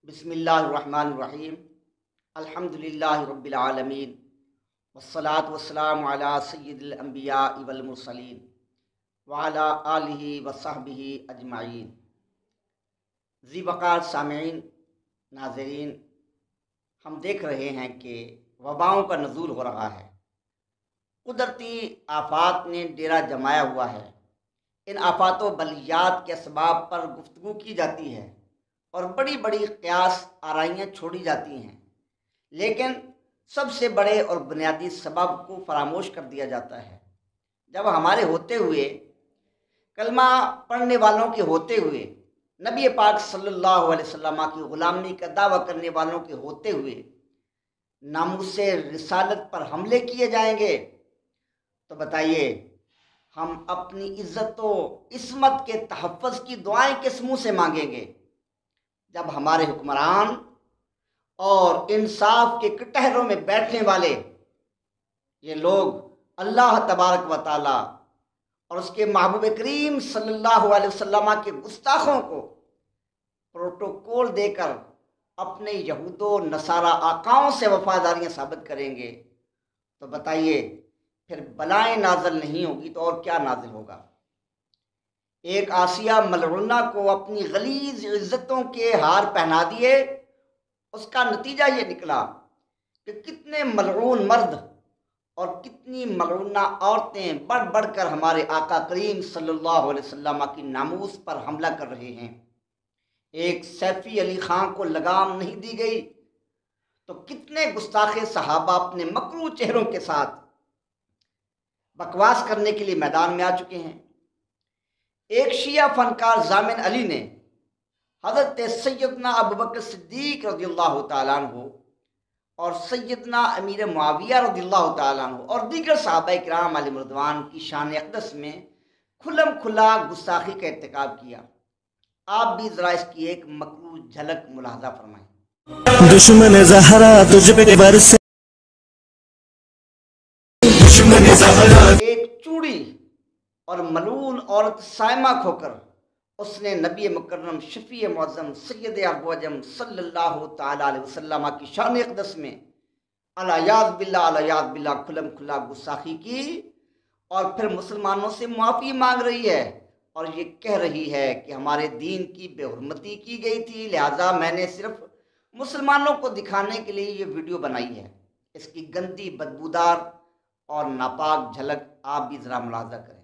بسم اللہ الرحمن الرحیم الحمدللہ رب العالمین والصلاة والسلام علی سید الانبیاء والمرسلین وعلی آلہ وصحبہ اجمعین۔ ذی وقار سامعین، ناظرین، ہم دیکھ رہے ہیں کہ وباؤں کا نزول ہو رہا ہے۔ قدرتی آفات نے ڈیرا جمایا ہوا ہے۔ ان آفات و بلیات کے اسباب پر گفتگو کی جاتی ہے اور بڑی بڑی قیاس آرائیاں چھوڑی جاتی ہیں، لیکن سب سے بڑے اور بنیادی سبب کو فراموش کر دیا جاتا ہے۔ جب ہمارے ہوتے ہوئے، کلمہ پڑھنے والوں کے ہوتے ہوئے، نبی پاک صلی اللہ علیہ وسلم کی غلامی کا دعویٰ کرنے والوں کے ہوتے ہوئے ناموس رسالت پر حملے کیے جائیں گے، تو بتائیے ہم اپنی عزت و عصمت کے تحفظ کی دعائیں کس منہ سے مانگیں گے، جب ہمارے حکمران اور انصاف کے کٹہروں میں بیٹھنے والے یہ لوگ اللہ تبارک و تعالی اور اس کے محبوب کریم صلی اللہ علیہ وسلم کے گستاخوں کو پروٹوکول دے کر اپنے یہود و نصارہ آقاؤں سے وفاداریاں ثابت کریں گے، تو بتائیے پھر بلائیں نازل نہیں ہوگی تو اور کیا نازل ہوگا؟ ایک آسیہ ملعونہ کو اپنی غلیظ عزتوں کے ہار پہنا دیے، اس کا نتیجہ یہ نکلا کہ کتنے ملعون مرد اور کتنی ملعونہ عورتیں بڑھ بڑھ کر ہمارے آقا کریم صلی اللہ علیہ وسلم کی ناموس پر حملہ کر رہے ہیں۔ ایک سیفی علی خان کو لگام نہیں دی گئی تو کتنے گستاخ صحابہ اپنے مکروہ چہروں کے ساتھ بکواس کرنے کے لیے میدان میں آ چکے ہیں۔ ایک شیعہ فنکار ضامن علی نے حضرت سیدنا ابوبکر صدیق رضی اللہ تعالیٰ عنہ اور سیدنا امیر معاویہ رضی اللہ تعالیٰ عنہ اور دیگر صحابہ کرام علیہم رضوان کی شان اقدس میں کھلم کھلا گستاخی کا ارتکاب کیا۔ آپ بھی ذرا اس کی ایک مکروہ جھلک ملاحظہ فرمائیں۔ دشمن زہرا تجھ پہ برسے، دشمن زہرا ایک چوڑی اور ملعون عورت سائمہ کھو کر اس نے نبی مکرم شفیع معظم سید ارب و عجم صلی اللہ تعالیٰ علیہ وسلم کی شان اقدس میں الیاذ باللہ کھلم کھلا گستاخی کی، اور پھر مسلمانوں سے معافی مانگ رہی ہے اور یہ کہہ رہی ہے کہ ہمارے دین کی بے حرمتی کی گئی تھی، لہٰذا میں نے صرف مسلمانوں کو دکھانے کے لیے یہ ویڈیو بنائی ہے۔ اس کی گندی، بدبودار اور ناپاک جھلک آپ بھی ذرا ملاحظہ کریں۔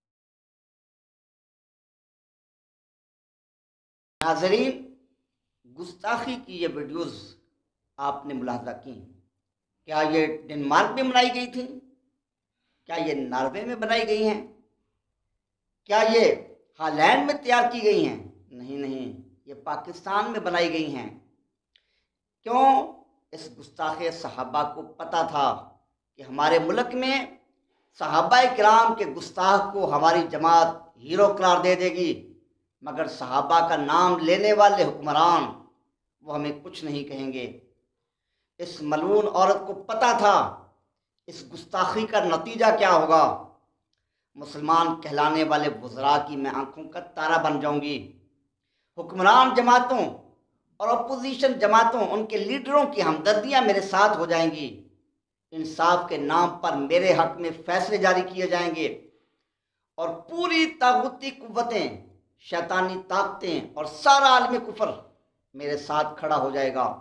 ناظرین، گستاخی کی یہ ویڈیوز آپ نے ملاحظہ کی، کیا یہ ڈنمارک میں بنائی گئی تھیں؟ کیا یہ ناروے میں بنائی گئی ہیں؟ کیا یہ ہالینڈ میں تیار کی گئی ہیں؟ نہیں، یہ پاکستان میں بنائی گئی ہیں۔ کیوں؟ اس گستاخ صحابہ کو پتہ تھا کہ ہمارے ملک میں صحابہ کرام کے گستاخ کو ہماری جماعت ہیرو قرار دے دے گی، مگر صحابہ کا نام لینے والے حکمران وہ ہمیں کچھ نہیں کہیں گے۔ اس ملعون عورت کو پتہ تھا اس گستاخی کا نتیجہ کیا ہوگا۔ مسلمان کہلانے والے وزراء کی میں آنکھوں کا تارا بن جاؤں گی، حکمران جماعتوں اور اپوزیشن جماعتوں، ان کے لیڈروں کی ہمدردیاں میرے ساتھ ہو جائیں گی، انصاف کے نام پر میرے حق میں فیصلے جاری کیے جائیں گے، اور پوری طاغوتی قوتیں، شیطانی طاقتیں اور سارا عالم کفر میرے ساتھ کھڑا ہو جائے گا۔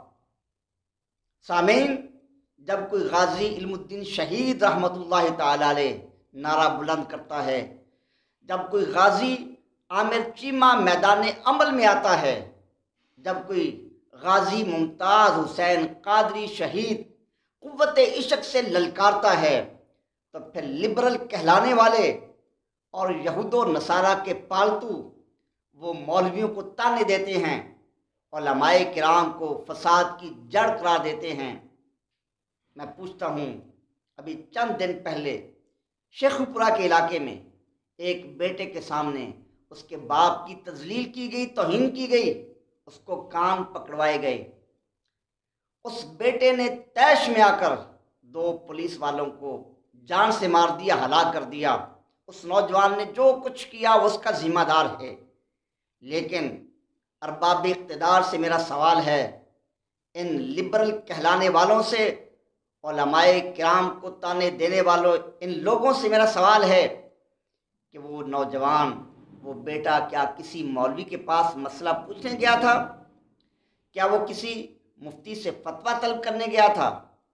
سامعین، جب کوئی غازی علم الدین شہید رحمۃ اللہ تعالی علیہ نعرہ بلند کرتا ہے، جب کوئی غازی عامر چیمہ میدان عمل میں آتا ہے، جب کوئی غازی ممتاز حسین قادری شہید قوت عشق سے للکارتا ہے، تو پھر لبرل کہلانے والے اور یہود و نصارہ کے پالتو وہ مولویوں کو تانے دیتے ہیں، علماء کرام کو فساد کی جڑ قرار دیتے ہیں۔ میں پوچھتا ہوں، ابھی چند دن پہلے شیخو پورہ کے علاقے میں ایک بیٹے کے سامنے اس کے باپ کی تذلیل کی گئی، توہین کی گئی، اس کو کان پکڑوائے گئے۔ اس بیٹے نے طیش میں آ کر 2 پولیس والوں کو جان سے مار دیا، ہلاک کر دیا۔ اس نوجوان نے جو کچھ کیا وہ اس کا ذمہ دار ہے، لیکن ارباب اقتدار سے میرا سوال ہے، ان لبرل کہلانے والوں سے، علماء کرام کو تانے دینے والوں ان لوگوں سے میرا سوال ہے کہ وہ نوجوان، وہ بیٹا کیا کسی مولوی کے پاس مسئلہ پوچھنے گیا تھا؟ کیا وہ کسی مفتی سے فتویٰ طلب کرنے گیا تھا؟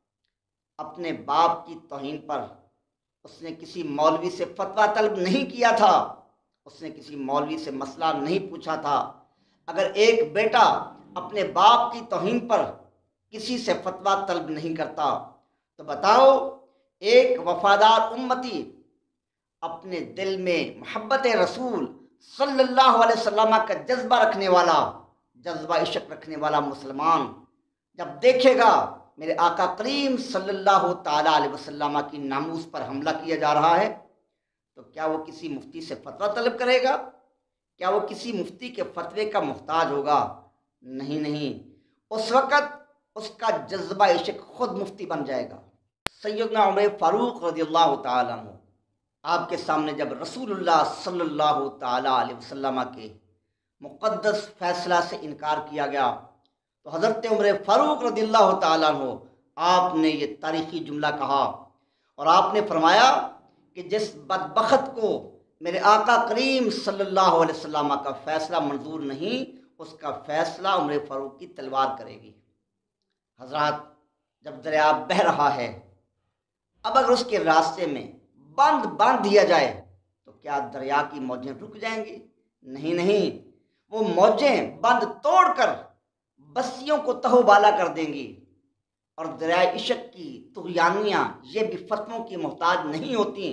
اپنے باپ کی توہین پر اس نے کسی مولوی سے فتویٰ طلب نہیں کیا تھا، اس نے کسی مولوی سے مسئلہ نہیں پوچھا تھا۔ اگر ایک بیٹا اپنے باپ کی توہین پر کسی سے فتویٰ طلب نہیں کرتا تو بتاؤ ایک وفادار امتی، اپنے دل میں محبت رسول صلی اللہ علیہ وسلم کا جذبہ رکھنے والا، جذبہ عشق رکھنے والا مسلمان جب دیکھے گا میرے آقا کریم صلی اللہ تعالیٰ علیہ وسلم کی ناموس پر حملہ کیا جا رہا ہے، تو کیا وہ کسی مفتی سے فتویٰ طلب کرے گا؟ کیا وہ کسی مفتی کے فتوے کا محتاج ہوگا؟ نہیں، اس وقت اس کا جذبہ عشق خود مفتی بن جائے گا۔ سیدنا عمر فاروق رضی اللہ تعالیٰ عنہ، آپ کے سامنے جب رسول اللہ صلی اللہ تعالیٰ علیہ وسلم کے مقدس فیصلہ سے انکار کیا گیا تو حضرت عمر فاروق رضی اللہ تعالیٰ عنہ آپ نے یہ تاریخی جملہ کہا، اور آپ نے فرمایا کہ جس بدبخت کو میرے آقا کریم صلی اللہ علیہ وسلم کا فیصلہ منظور نہیں، اس کا فیصلہ عمر فاروق کی تلوار کرے گی۔ حضرات، جب دریا بہہ رہا ہے، اب اگر اس کے راستے میں باندھ دیا جائے تو کیا دریا کی موجیں رک جائیں گی؟ نہیں، وہ موجیں بند توڑ کر بستیوں کو تہو بالا کر دیں گی۔ اور دریائے عشق کی طغیانیاں یہ بھی فتووں کی محتاج نہیں ہوتی،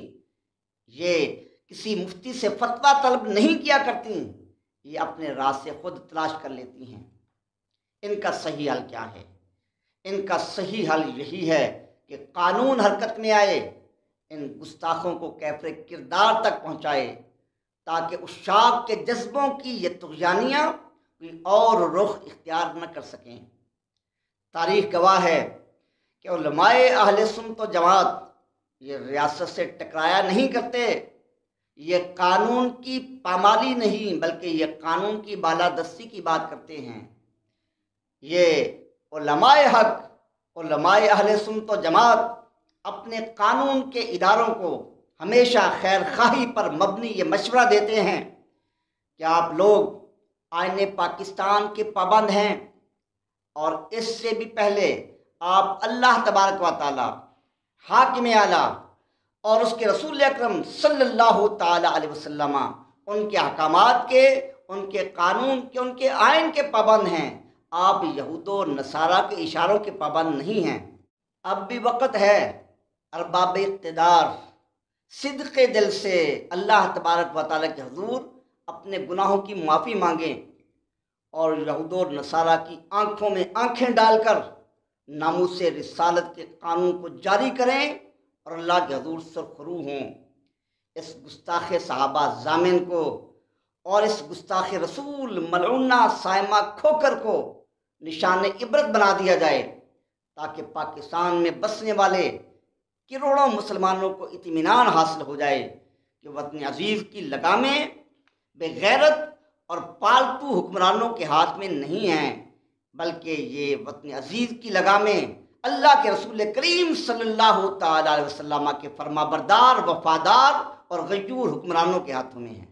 یہ کسی مفتی سے فتویٰ طلب نہیں کیا کرتی، یہ اپنے راستے خود تلاش کر لیتی ہیں۔ ان کا صحیح حل کیا ہے؟ ان کا صحیح حل یہی ہے کہ قانون حرکت میں آئے، ان گستاخوں کو کیفر کردار تک پہنچائے، تاکہ عشاق کے جذبوں کی یہ طغیانیاں کوئی اور رخ اختیار نہ کر سکیں۔ تاریخ گواہ ہے کہ علماء اہل سنت و جماعت یہ ریاست سے ٹکرایا نہیں کرتے، یہ قانون کی پامالی نہیں بلکہ یہ قانون کی بالادستی کی بات کرتے ہیں۔ یہ علماء حق، علماء اہل سنت و جماعت اپنے قانون کے اداروں کو ہمیشہ خیر خواہی پر مبنی یہ مشورہ دیتے ہیں کہ آپ لوگ آئین پاکستان کے پابند ہیں، اور اس سے بھی پہلے آپ اللہ تبارک و تعالی، حاکم اعلیٰ اور اس کے رسول اکرم صلی اللہ تعالی علیہ وسلم ان کے احکامات کے، ان کے قانون کے، ان کے آئین کے پابند ہیں۔ آپ یہود و نصارہ کے اشاروں کے پابند نہیں ہیں۔ اب بھی وقت ہے ارباب اقتدار صدق دل سے اللہ تبارک و تعالی کے حضور اپنے گناہوں کی معافی مانگیں، اور یہود و نصارہ کی آنکھوں میں آنکھیں ڈال کر ناموس رسالت کے قانون کو جاری کریں اور اللہ کے حضور سرخرو ہوں۔ اس گستاخ صحابہ ضامن کو اور اس گستاخ رسول ملعونہ صائمہ کھوکر کو نشان عبرت بنا دیا جائے، تاکہ پاکستان میں بسنے والے کروڑوں مسلمانوں کو اطمینان حاصل ہو جائے کہ وطن عزیز کی لگامیں بے غیرت اور پالتو حکمرانوں کے ہاتھ میں نہیں ہیں، بلکہ یہ وطن عزیز کی لگامیں اللہ کے رسول کریم صلی اللہ تعالی علیہ وسلم کے فرما بردار، وفادار اور غیور حکمرانوں کے ہاتھوں میں ہیں۔